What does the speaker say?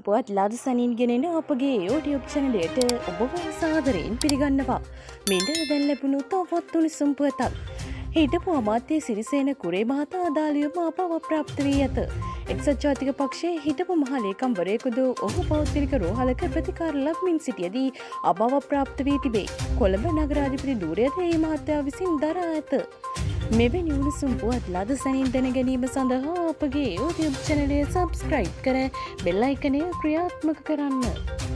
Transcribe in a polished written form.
පුවත් ලාදසනින් ගෙනෙන අපගේ YouTube channel එකට ඔබව සාදරයෙන් පිළිගන්නවා. මෙන්න දැන් ලැබුණු තවත් උණුසුම් පුවතක්. හිටපු අමාත්‍ය සිරිසේන කුරේ මහතා අදාළිවම අභාව ප්‍රාප්ත වී ඇත. එක්සත් ජාතික පක්ෂයේ හිටපු මහ ලේකම්වරයෙකුදු ඔහු පෞද්ගලික රෝහලක ප්‍රතිකාර ලබමින් සිටියදී අභාව ප්‍රාප්ත වී තිබේ. කොළඹ නගරාධිපති ධූරයද මේ මහත්මයා විසින් දරා ඇත. මෙවැනි උණුසුම් පුවත් ලාදසනින් දැන ගැනීම සඳහා අපගේ YouTube channel එක subscribe කර බෙල් අයිකනය ක්‍රියාත්මක කරන්න.